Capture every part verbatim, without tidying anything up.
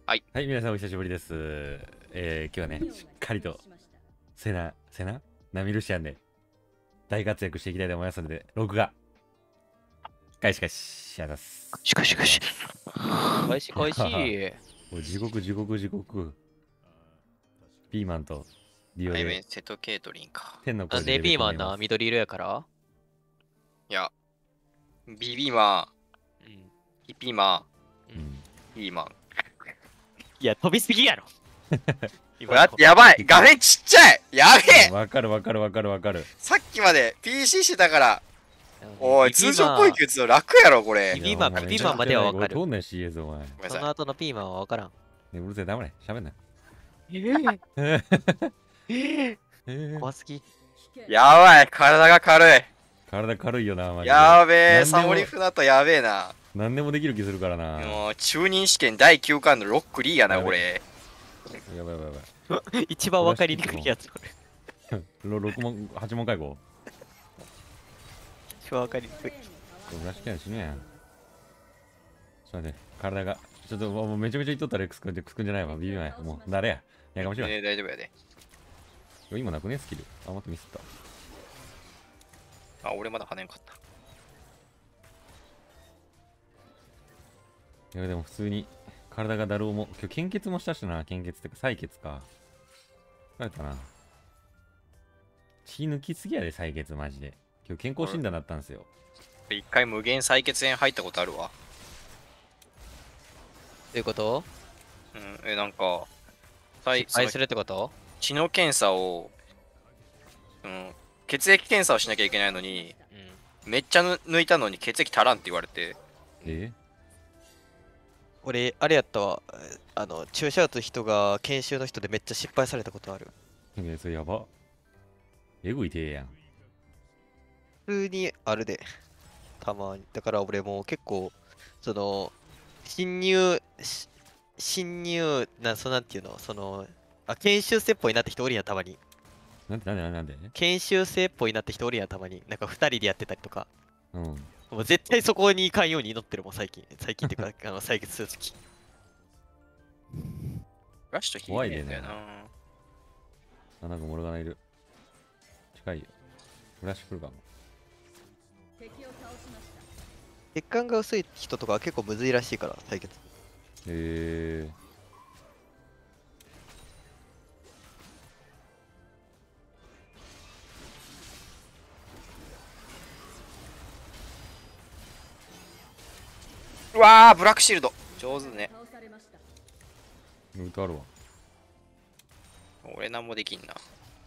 はい。 はい、皆さんお久しぶりです。えー、今日はね、しっかりと、セナ、セナナミルシアンで大活躍していきたいと思いますので、録画、開始開始、やります。 しかしかし。開始いや開始。 もう地獄地獄地獄。ピーマンとディオ対面で瀬戸ケイトリンか。 天のなんで声でレベピーマンなコメます。 緑色やから。いや、ビビマうん。 ヒピマうん。 うん。 ピーマン。 いや、飛びすぎやろ。今やの。 やばい画面ちっちゃいやべえわかるわかるわかるわかる。 さっきまで ピーシー してたから。 あのねおい、 ビビ通常マン攻撃打つの楽やろ、これ。 ビビマンいやお前ビビマンまではわかる俺通んない シーエス お前。 ごめんなさい。 その後のピーマンはわからん。 ね、うるせえ、黙れ。喋んな。 ええー、 怖すぎ。 やばい、体が軽い。 体軽いよな、マジで。 やべえ、 なんでもサモリフだとやべえな。 何でもできる気するからな。 もう、中任試験だいきゅうかんのロックリーやな、 やべこれ。 やばいやばいやばい。 一番わかりにくいやつ。 ろろく問、はち問解語。 一番わかりにくい。 これ村敷は死ぬやん。ちょっと待って、体が。ちょっともうめちゃめちゃ言っとったらクスくんじゃ、クスくんじゃないわ。ビビない。もう、誰や。やかましいわ。 ね大丈夫やで。 今なくね、スキル。あ、待ってミスった。 あ、俺まだ跳ねんかった。 いや、でも普通に、体がだるおも。今日献血もしたしな。献血ってか、採血か。疲れたな。血抜きすぎやで、採血マジで。今日健康診断だったんですよ。 一回無限採血炎入ったことあるわ。 どういうこと？ うん、え、なんか、さい失敗すそのるってこと？ 血の検査を、うん、血液検査をしなきゃいけないのに、 うん。 めっちゃぬ抜いたのに血液足らんって言われて、 え俺、あれやったわ。あの、注射打つ人が研修の人でめっちゃ失敗されたことある。 えそれやば。えぐいてえやん。 普通にあるで。たまに。だから俺もう結構、その、侵入、し侵入、な、そのなんていうの、その、あ、研修生っぽいなって人おるやん、たまに。 なんでなんでなんでなんで研修生っぽいなって人おるやん、たまに。なんか二人でやってたりとか。 うん。 もう絶対そこに行かんように祈ってるもん、最近。最近っていうか、あの、採血するとき。 ラッシュとヒー怖いでねルんだよな。 あ、なんかモルガナいる。近いよ。フラッシュ来るかも。 血管が薄い人とかは結構むずいらしいから、採血。 えうわー、ブラックシールド。上手ね。 ー、ウルトあるわ。 俺なんもできんな。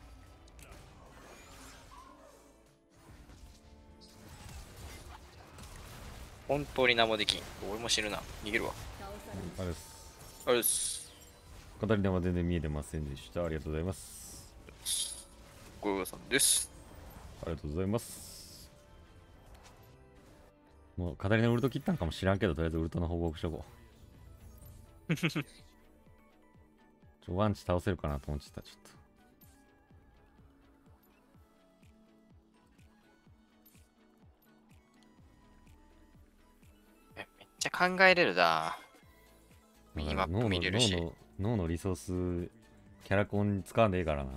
本当になんもできん。俺も死ぬな。逃げるわ。 あれです。 あれです。 語り玉全然見えてませんでした。ありがとうございます。 ご苦労さんです。 ありがとうございます。もう語りのウルト切ったんかもしらんけど、とりあえずウルトの報告しとこう。ちょ、ワンチ倒せるかなと思ってた、ちょっと。 めっちゃ考えれるな。ミニマップ脳の見れるし。 脳の脳のリソース、キャラコンに使わんでいいからな。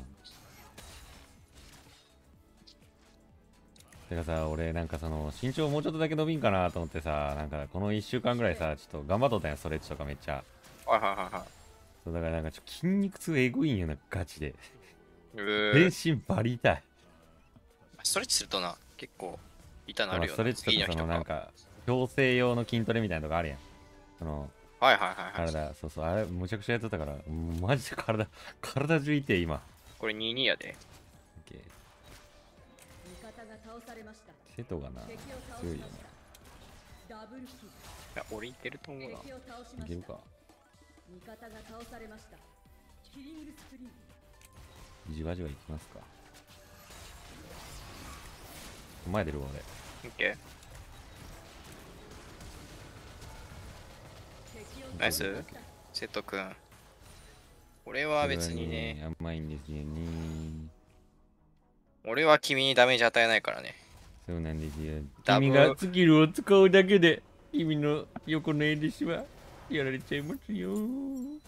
てかさ、俺なんかその身長もうちょっとだけ伸びんかなと思ってさ、なんかこのいっしゅうかんぐらいさ、ちょっと頑張っとったんや、ストレッチとかめっちゃ。 はいはいはいはい。 そうだからなんかちょっと筋肉痛えぐいんよな、ガチで。 うー全身バリ痛い。 ストレッチするとな、結構痛なるよな。 まあストレッチと次の日かそのなんか、強制用の筋トレみたいなとこあるやん。その、 はいはいはいはい。 体、そうそう、あれむちゃくちゃやっとったから、マジで体、体中痛い今。 これにじゅうにやで。 オッケー瀬戸がな、強いよな。 いや、俺いけると思うな。 いけるか。じわじわいきますか。前出るわ俺。 オッケー。ナイス。瀬戸くん。俺は別にね、 甘いんですよね。 俺は君にダメージ与えないからね。 そうなんですよ。 ダブ君がスキルを使うだけで、君の横の絵でしはやられちゃいますよー。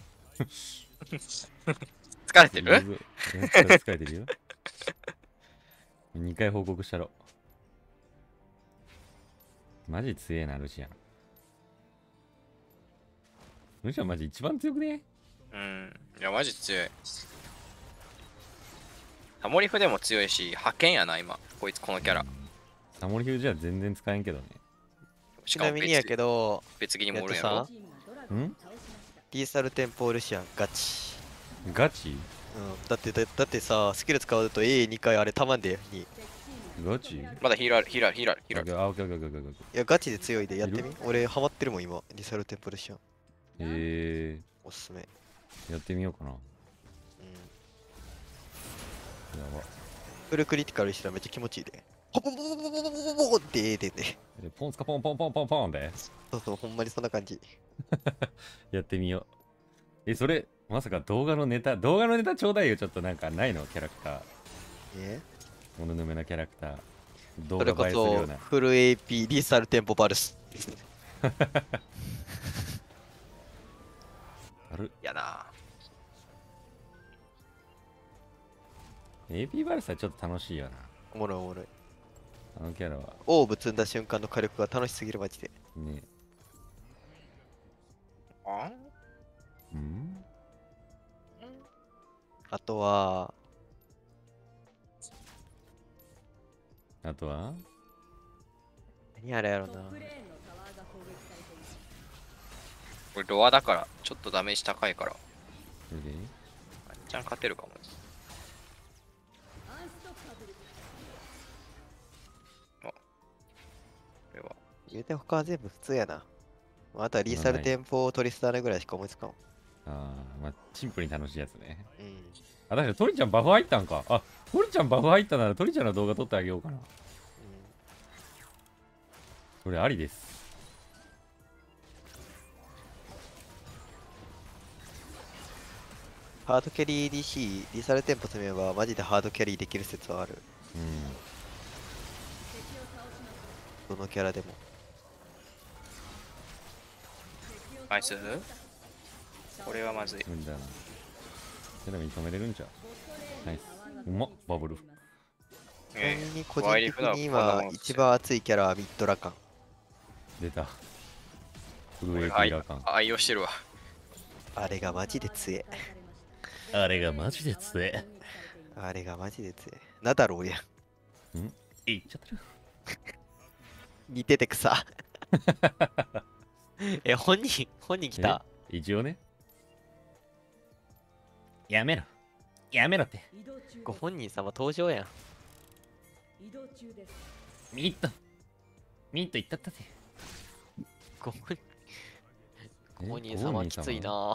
疲れてる？ 疲れ疲れてるよ。にかい報告したろ。マジ強えな、ルシアン。ルシアンマジ一番強くね？ うん。いや、マジ強い。タモリフでも強いし、派遣やな、今。こいつ、このキャラ。 タモリフじゃ全然使えんけどね。 ちしかも別なみにやけど、 別気にもおるんややろっ。とんリーサルテンポールシアンガチ。 ガチうん、だってだ、だってさ、スキル使うと エーに 回あれたまんでに。 ガチまだヒールある、ヒールある、ヒールある、ヒールある。 あ、オッケーオッケーオッケーオッケーオッケー。 いや、ガチで強いでやってみ。俺ハマってるもん今、リーサルテンポールシアン。 えおすすめ。 ー、やってみようかな。やうん。 ば。 フルクリティカルしたらめっちゃ気持ちいいで。ポポポポポポポポポってええでね。 えポンスカポンポンポンポンポンで。 そうそう、ほんまにそんな感じ。 やってみよう。え、それ、まさか動画のネタ、動画のネタちょうだいよ。ちょっとなんかないのキャラクター。 えモノヌメのキャラクター。動それこ画映えするよそうな。 フル エーピー リーサルテンポパルス。 あるやな。 エーピー バルスはちょっと楽しいよな。 おもろいおもろい。 あのキャラは。 オーブ積んだ瞬間の火力が楽しすぎるマジで。 ね。 あうんあとは、 あとは何あれやろな。 これロアだから、ちょっとダメージ高いから。 それでワンチャン勝てるかも。あ、これは。 言うて他は全部普通やな。あとはリーサルテンポトリスターナぐらいしか思いつかん。 ああ、まあ、シンプルに楽しいやつね。 うん。 あ、だからトリちゃんバフ入ったんか。あ、トリちゃんバフ入ったならトリちゃんの動画撮ってあげようかな。それありです。 ハードキャリー ディーシー、リーサルテンポ攻めばマジでハードキャリーできる説はある。 うん。 どのキャラでも。 ナイス。これはまずい。 無理だな。テレビに止めれるんじゃ。ナイス。うまっ、バブル。 ちなみえに個人ワイリ的にフだこんな今もん一番熱いキャラはミッドラカン。 出た。フルエイピ愛ーラカン。 愛用してるわ。 あれがマジで強え。 あれがマジで強え。 あれがマジで強え。ナダロウやん。 んいっちゃってる。 似てて草。え、本人、本人来た。 え一応ね。やめろ。やめろって。 ご本人様登場やん。 ミット。ミットいったったぜ。 ご本えご本人様きついな。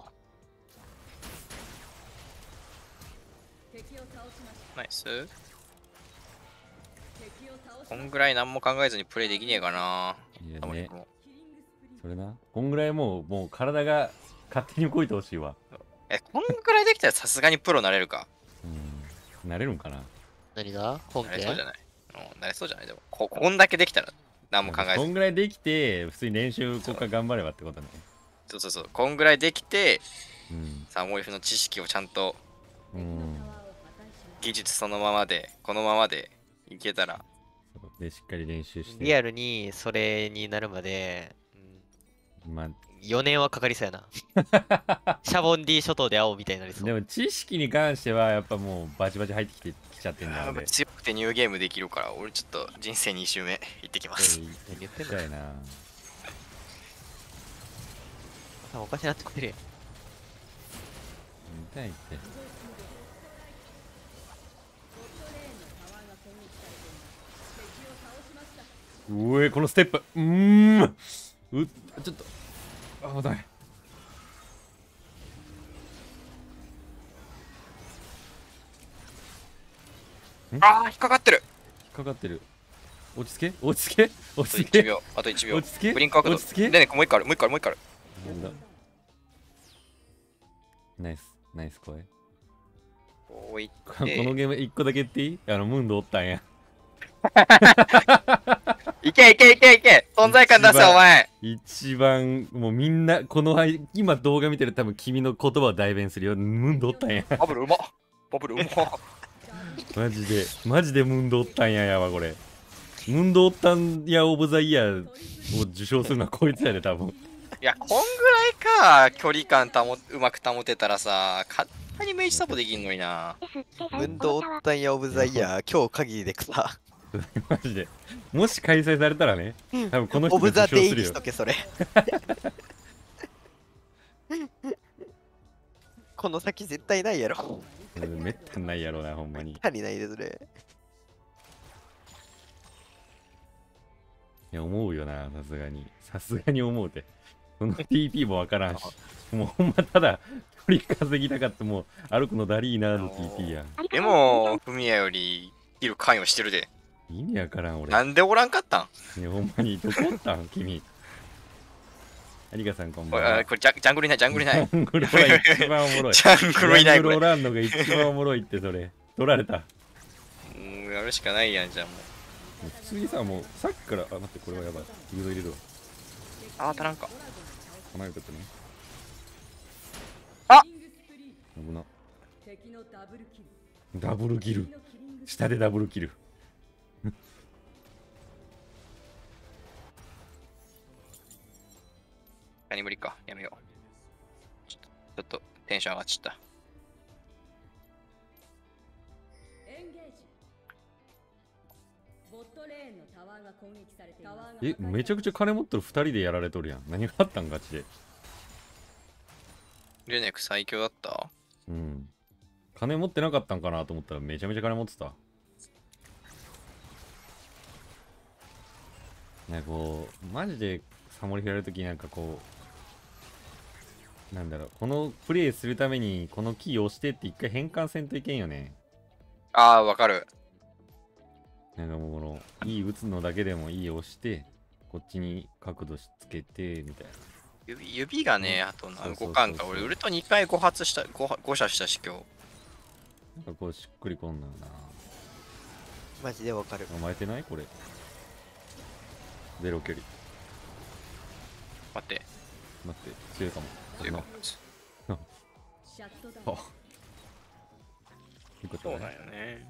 ナイス。こんぐらい何も考えずにプレイできねえかな。 いやねタモリ君。もそれな。こんぐらいもう、もう体が勝手に動いてほしいわ。 え、こんぐらいできたらさすがにプロなれるか。 うん。なれるんかな。 何が本なれそうじゃ家ない。うん、なれそうじゃないでもこ、こんだけできたら何も考えこずに。 んぐらいできて、普通に練習ここから頑張ればってことね。 そうそうそう。こんぐらいできて、 うん。 サモリフの知識をちゃんとうん。 技術そのままで、このままでいけたら。 そうで、しっかり練習して。 リアルにそれになるまで、 まあ、 よねんはかかりそうやな。シャボンディ諸島で会おうみたいになりそう。 でも知識に関してはやっぱもうバチバチ入ってきてきちゃってんだよね。 強くてニューゲームできるから、俺ちょっと人生に周目行ってきます。 何言ってんのたいな。 あおかしなってくれ。 痛いって。うえこのステップうーんうちょっとあ危ない。 あー、引っかかってる。 引っかかってる。落ち着け落ち着けあと1 落ち着け秒、あといちびょう。 落ち着けブリンク角度。 落ち着けでね、もう一個ある、もう一個ある、もう一個ある。 なんだナイスナイス声。 こういっこのて。 ゲームいっこだけ言っていいあのムンドおったんや。 いけいけいけいけ存在感出せ、お前。 一番、もうみんな、この間、今動画見てる多分君の言葉を代弁するよ。ムンドおったんや。 バブルうまっ。バブルうまっ。 マジで、マジでムンドおったんややわ、これ。ムンドおったんやオブザイヤーを受賞するのはこいつやで、多分。 いや、こんぐらいか、距離感保うまく保てたらさ、簡単にメイジサポできんのにな。 運動オッタンやオブザイヤー、今日限りで草。 マジで。もし開催されたらね、多分この人オブがザデイに受賞するよ。 しとけ、それ。この先絶対ないやろ。 うんめったにないやろな、ほんまに。い足りないで、それ。 や、思うよな、さすがに。さすがに思うて。その ティーピー もわからんし。もうほんまただ、距離稼ぎたかった、もう歩くのだりーなーの ティーピー や。 でも、フミヤより、キル関与してるで。 意味わからん、俺。 なんでおらんかったん？ いや、ほんまに、どこおったん君。有賀さんこんこばんは。 れ、これジャジャングルいない、ジャングルいない。 ジャングルオラ一番おもろい。 ジャングルいない、これ。 ジャングルおらんのが一番おもろいってそれ。取られた。 もうやるしかないやん、じゃあもう。 もう普通にさ、もうさっきから、あ、待って、これはやばい。フード入れるわ。 あー、足らんか。 こないことね。 あ危な。ダブルキル。下でダブルキル。 何無理か。やめよう。ちょっと、ちょっとテンション上がっちゃった。 え、めちゃくちゃ金持ってるふたりでやられとるやん。何があったんガチで。 ルネク最強だった？ うん。金持ってなかったんかなと思ったらめちゃめちゃ金持ってた。なんかこう、マジでサモリフやるときなんかこう、なんだろう、このプレイするためにこのキーを押してって一回変換せんといけんよね。 ああ、わかる。 なんかもうこの、いい打つのだけでもいい押して、こっちに角度しつけて、みたいな。 指指がね、あとなそうそうそうそう動かんか。俺、ウルトにかいご発した、ごご射したし、今日。 なんかこうしっくりこんなよな。 マジでわかる。 甘えてないこれ。ゼロ距離。 待って、 待って、強いかも。 強いかも。 あいいことそうだね。 よね。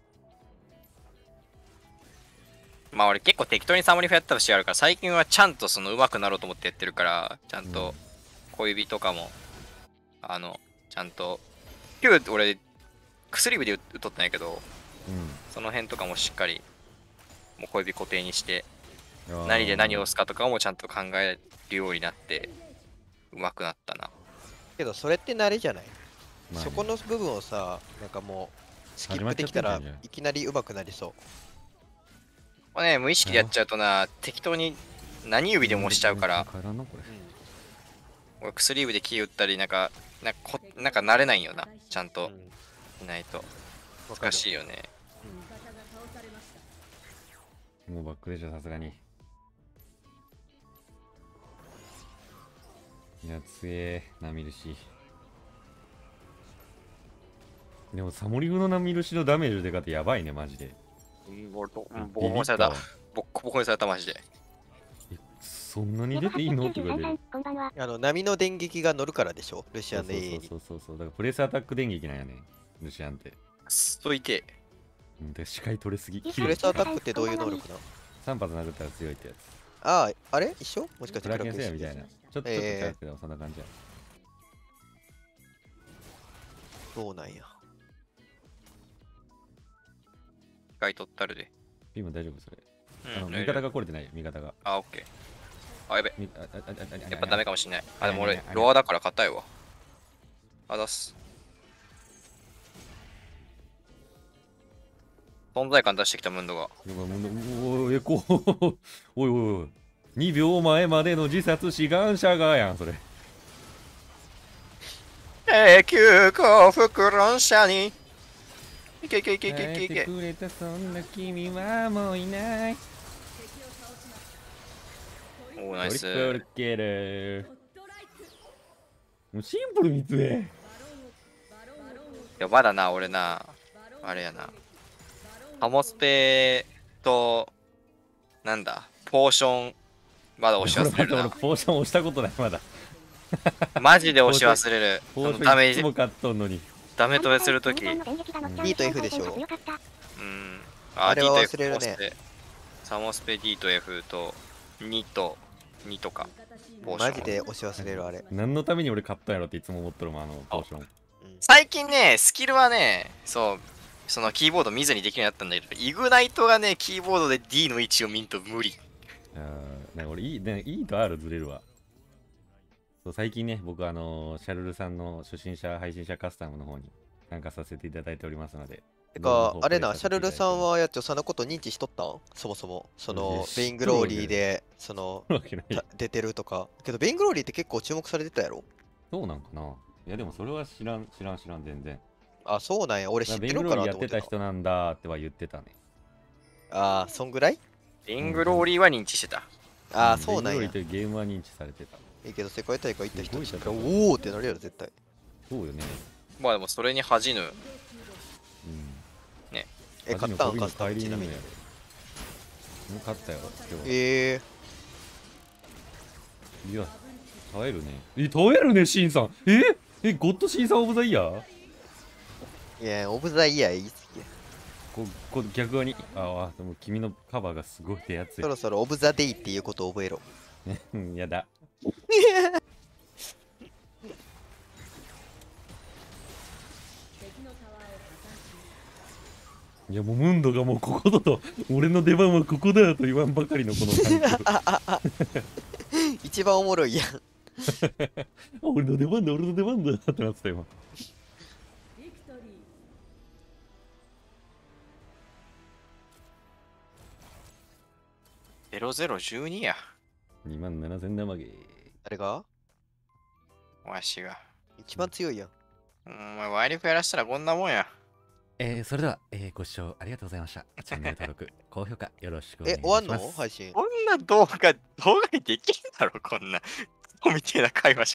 まあ俺結構適当にサモリフやった節あるから、最近はちゃんとその上手くなろうと思ってやってるから、ちゃんと小指とかも、あの、ちゃんと、今日俺、薬指で打っとったんやけど、その辺とかもしっかり、もう小指固定にして、 うん。 何で何をを押すかとかもちゃんと考えるようになって、上手くなったな。 けど、それって慣れじゃない？ まあねそこの部分をさ、なんかもう、スキップできたら始まっちゃってんじゃんいきなり上手くなりそう。 これね、無意識でやっちゃうとな、適当に何指でも押しちゃうから、 帰らんのこれ。 俺薬指でキー打ったり、なんか、なんかこなんか慣れないんよな、ちゃんとうん。 いないと。 難難しいよね。 もうバックでしょ、さすがに。いや、強え、ナミルシ。でも、サモリグのナミルシのダメージの出方やばいね、マジで。 うん、ボコビボコにされたビったわ。 ボッコボコにされた、マジで。 えそんなに出ていいのって言われる。 あの、波の電撃が乗るからでしょ、ルシそうそうアンの A に。 そうそうそう。だからプレスアタック電撃なんやね、ルシアンって。 そいて、 うんで視界取れすぎ。 プレスアタックってどういう能力なの？ さん発殴ったら強いってやつ。 ああ、あれ一緒もしかしてクラーケンセイヤクラみたいな。ちょっとちょっとえー違うけど、そんな感じや。 そうなんや。 機械取ったるで。 ピーも大丈夫それ。あの、 うん、 味方が来れてないよ、味方が。 あ、オッケー。あ、やべ。 みああああやっぱダメかもしんない。あ、でも俺あれあ、れロアだから硬いわ。あだす。存在感出してきたムンドが。 でももうおいえこうおいおいおいにびょうまえまでの自殺志願者がやんそれ。 永久幸福論者に。いけいけいけいけいけい耐えてけ。 くれたそんな君はもういない。 おー、ナイス。 トリプルキル。もうシンプルに強え。 いや、まだな、俺な、あれやな。ハモスペと、なんだ、ポーションまだ押し忘れる俺な。 ポーション押したことない、まだ。 マジで押し忘れる。 ポーシダメージ、 ョンいつも買っとんのに。 ダメ止めするとき。うん。 D と F でしょ。 あ、 あれ D はと F 忘れるねサモスペ D と F とにとにとか。ポーションマジで押し忘れるあれ。 何のために俺買ったんやろっていつも思っとるもん、あのポーション。 うん最近ね、スキルはね、そう、そのキーボード見ずにできるようになったんだけど、イグナイトがね、キーボードで D の位置を見んと無理。 あーなんか俺いい、ね、いいと R ずれるわ。そう最近ね、僕あのーシャルルさんの初心者配信者カスタムの方に参加させていただいておりますので。 て動画の方、 かあれな、 プレイさせていただいてシャルルさんはやっちょそのこと認知しとったんそもそも。そのいや、 ベイングローリーで、その、 わけない。 た出てるとか。けど、ベイングローリーって結構注目されてたやろ。 そうなんかな。いやでもそれは知らん、知らん、知らん、全然。 あ、そうなんや。俺知ってベングローリーやるかなと思ってた。 ってた人なんだっては言ってたね。 あー、そんぐらいリングローリーは認知してた。 あー、 んそうなんやベングローリー。というゲームは認知されてた。 いいけど、世界大会行った人すごい戦いおおーってなるやろ、絶対。 そうよね。 まあでもそれに恥じぬ。 うん。 ね。 え、買ったんカスタム帰りちなみに。 もう買ったよ、今日は。 えいや、耐えるね。え、耐えるね、シンさん。ええ、ゴッドシンさんオブザイヤーー、いや、オブザイヤー言い過ぎや。 ここ逆側に。ああ、でも君のカバーがすごい手厚いそ。ろそろオブザデイっていうことを覚えろ。 うんやだ。いやもうムンドがもうここだと、俺の出番はここだと言わんばかりのこの環境。 一番おもろいやん。 俺の出番だ、俺の出番だってなってた今。 ゼロゼロいちにや。 にまんななせん玉ゲ誰がわしが。 一番強いやん。 お前ワイリフやらしたらこんなもんや。 えー、それでは、えー、ご視聴ありがとうございました。チャンネル登録、高評価よろしくお願いえ、 し終わんます。 の配信。 こんな動画、動画にできんだろ、こんな。クソみてえな会話し